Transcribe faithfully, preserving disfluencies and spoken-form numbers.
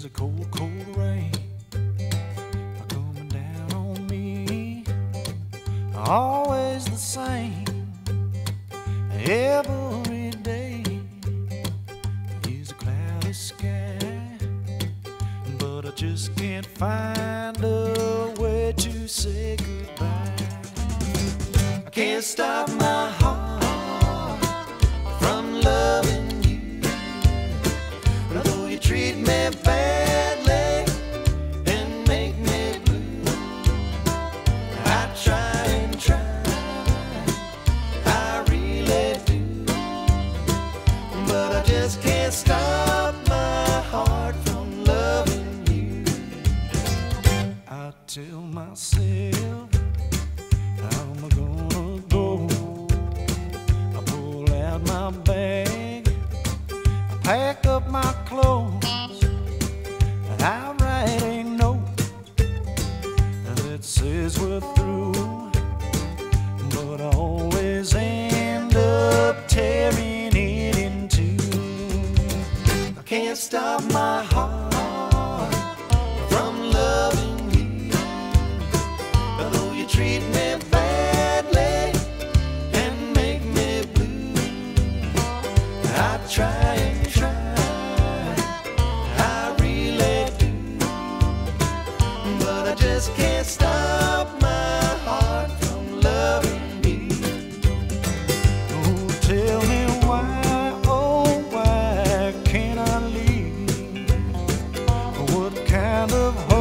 Here's a cold, cold rain coming down on me. Always the same every day. Here's a cloudy sky, but I just can't find a way to say goodbye. I can't stop my heart from loving you, although you treat me badly and make me blue. I try and try, I really do, but I just can't stop my heart from loving you. I tell myself I'm gonna go. I pull out my bag, I pack up my clothes, and I write a note that says we're through, but I always end up tearing it in two. I can't stop my heart from loving you, although you treat me badly and make me blue. I try and try, I really do, but I just can't stop my heart from loving you. Oh, tell me why, oh, why can't I leave? What kind of